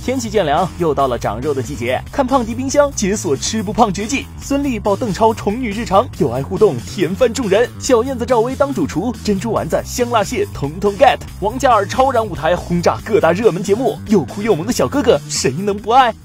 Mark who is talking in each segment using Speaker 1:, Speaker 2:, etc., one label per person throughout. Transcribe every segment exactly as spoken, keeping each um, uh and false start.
Speaker 1: 天气渐凉，又到了长肉的季节，看胖迪冰箱解锁吃不胖绝技，孙俪抱邓超宠女日常，有爱互动甜翻众人，小燕子赵薇当主厨，珍珠丸子香辣蟹统统 get， 王嘉尔超燃舞台轰炸各大热门节目，又酷又萌的小哥哥谁能不爱？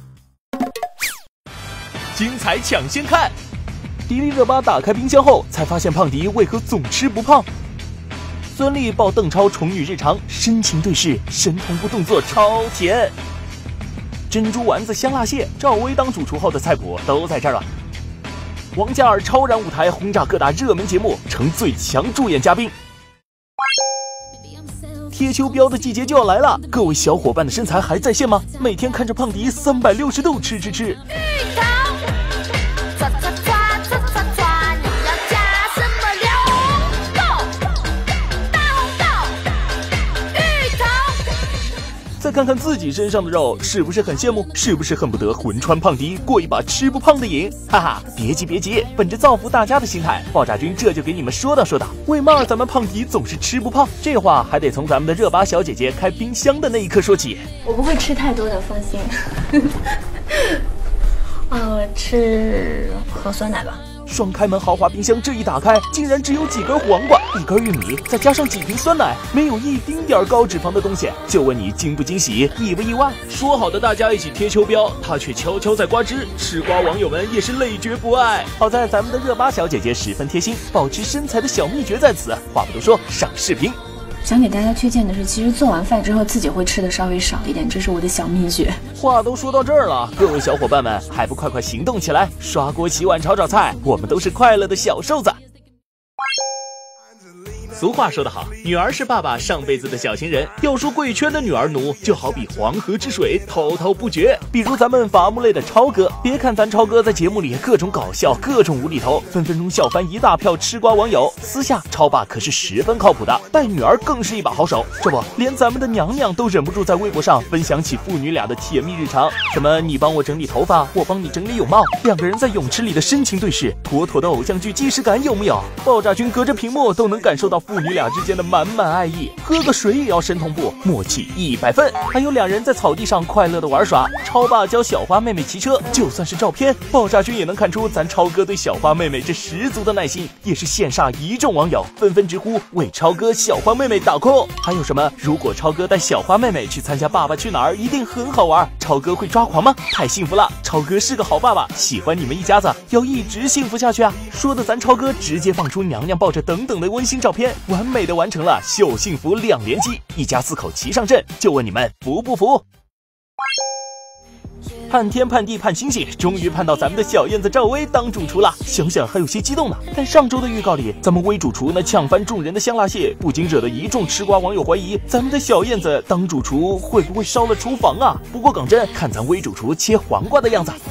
Speaker 1: 精彩抢先看，迪丽热巴打开冰箱后才发现胖迪为何总吃不胖。孙俪抱邓超宠女日常，深情对视，神同步动作超甜。珍珠丸子香辣蟹，赵薇当主厨后的菜谱都在这儿了。王嘉尔超燃舞台轰炸各大热门节目，成最强助演嘉宾。贴秋膘的季节就要来了，各位小伙伴的身材还在线吗？每天看着胖迪三百六十度吃吃吃。再看看自己身上的肉，是不是很羡慕？是不是恨不得魂穿胖迪，过一把吃不胖的瘾？哈哈，别急别急，本着造福大家的心态，爆炸君这就给你们说道说道，为嘛咱们胖迪总是吃不胖？这话还得从咱们的热巴小姐姐开冰箱的那一刻说起。
Speaker 2: 我不会吃太多的，放心。呃，吃喝酸奶吧。
Speaker 1: 双开门豪华冰箱这一打开，竟然只有几根黄瓜，一根玉米，再加上几瓶酸奶，没有一丁点高脂肪的东西。就问你惊不惊喜，意不意外？说好的大家一起贴秋膘，他却悄悄在刮汁，吃瓜网友们也是累觉不爱。好在咱们的热巴小姐姐十分贴心，保持身材的小秘诀在此。话不多说，上视频。
Speaker 2: 想给大家推荐的是，其实做完饭之后自己会吃的稍微少一点，这是我的小秘诀。
Speaker 1: 话都说到这儿了，各位小伙伴们还不快快行动起来，刷锅洗碗炒炒菜，我们都是快乐的小瘦子。俗话说得好，女儿是爸爸上辈子的小情人。要说贵圈的女儿奴，就好比黄河之水，滔滔不绝。比如咱们伐木类的超哥，别看咱超哥在节目里各种搞笑，各种无厘头，分分钟笑翻一大票吃瓜网友。私下超爸可是十分靠谱的，带女儿更是一把好手。这不，连咱们的娘娘都忍不住在微博上分享起父女俩的甜蜜日常，什么你帮我整理头发，我帮你整理泳帽，两个人在泳池里的深情对视，妥妥的偶像剧既视感有没有？爆炸君隔着屏幕都能感受到父女俩之间的满满爱意，喝个水也要神同步，默契一百分。还有两人在草地上快乐的玩耍，超爸教小花妹妹骑车，就算是照片，爆炸君也能看出咱超哥对小花妹妹这十足的耐心，也是羡煞一众网友纷纷直呼为超哥小花妹妹打 call。还有什么，如果超哥带小花妹妹去参加爸爸去哪儿，一定很好玩，超哥会抓狂吗？太幸福了，超哥是个好爸爸，喜欢你们一家子，要一直幸福下去啊！说的咱超哥直接放出娘娘抱着等等的温馨照片，完美的完成了秀幸福两连击，一家四口齐上阵，就问你们服不服？盼天盼地盼星星，终于盼到咱们的小燕子赵薇当主厨了，想想还有些激动呢。但上周的预告里，咱们微主厨那呛翻众人的香辣蟹，不禁惹得一众吃瓜网友怀疑，咱们的小燕子当主厨会不会烧了厨房啊？不过讲真，看咱微主厨切黄瓜的样子，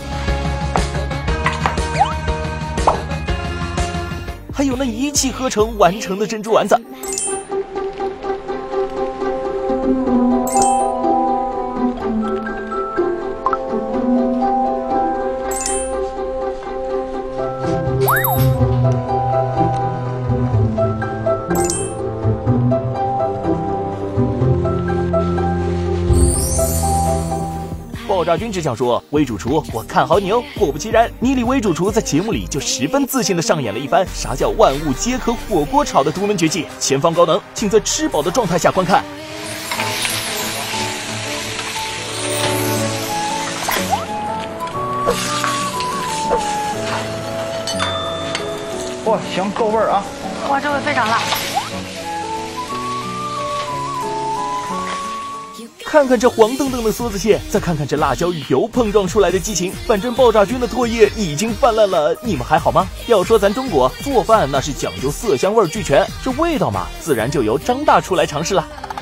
Speaker 1: 还有那一气呵成完成的珍珠丸子。爆炸君只想说，微主厨我看好你哦。果不其然，妮里微主厨在节目里就十分自信地上演了一番啥叫万物皆可火锅炒的独门绝技，前方高能，请在吃饱的状态下观看。
Speaker 3: 哇，行，够味儿啊！
Speaker 2: 哇，这味非常辣。
Speaker 1: 看看这黄澄澄的梭子蟹，再看看这辣椒与油碰撞出来的激情，反正爆炸君的唾液已经泛滥了，你们还好吗？要说咱中国做饭那是讲究色香味俱全，这味道嘛，自然就由张大厨来尝试了。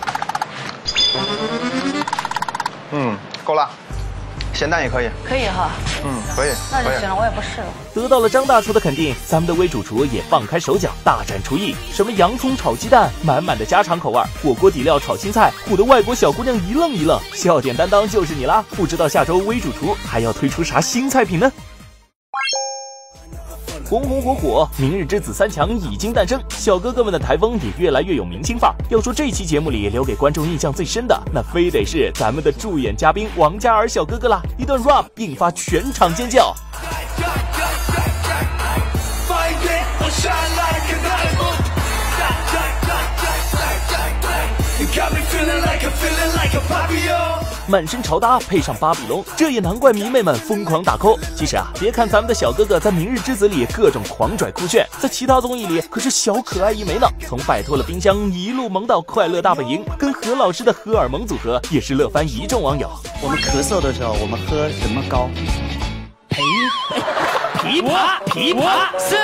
Speaker 3: 嗯，够辣，咸蛋也可以。
Speaker 2: 可以哈。
Speaker 3: 嗯，可以。
Speaker 2: 那就行了，我也不试了。
Speaker 1: 得到了张大厨的肯定，咱们的微主厨也放开手脚大展厨艺，什么洋葱炒鸡蛋，满满的家常口味，火锅底料炒青菜，唬得外国小姑娘一愣一愣。笑点担当就是你啦！不知道下周微主厨还要推出啥新菜品呢？ 红红火火，明日之子三强已经诞生，小哥哥们的台风也越来越有明星范儿。要说这期节目里留给观众印象最深的，那非得是咱们的助演嘉宾王嘉尔小哥哥啦！一段 rap 引发全场尖叫。满身潮搭配上巴比龙，这也难怪迷妹们疯狂打 call。其实啊，别看咱们的小哥哥在《明日之子》里各种狂拽酷炫，在其他综艺里可是小可爱一枚呢。从摆脱了冰箱一路萌到快乐大本营，跟何老师的荷尔蒙组合也是乐翻一众网友。
Speaker 4: 我们咳嗽的时候，我们喝什么膏？
Speaker 5: 呸！琵琶，琵琶四。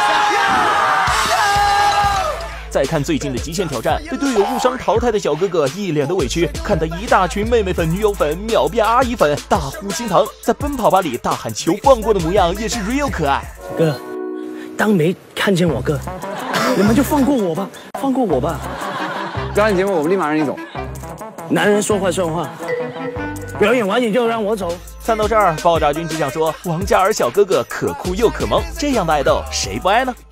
Speaker 1: 再看最近的极限挑战，被队友误伤淘汰的小哥哥一脸的委屈，看得一大群妹妹粉、女友粉秒变阿姨粉，大呼心疼。在奔跑吧里大喊求放过的模样也是 real 可爱。
Speaker 5: 哥，当没看见我哥，你们就放过我吧，放过我吧。
Speaker 6: 表演节目我们立马让你走。
Speaker 5: 男人说话算话，表演完你就让我走。
Speaker 1: 看到这儿，爆炸君只想说，王嘉尔小哥哥可酷又可萌，这样的爱豆谁不爱呢？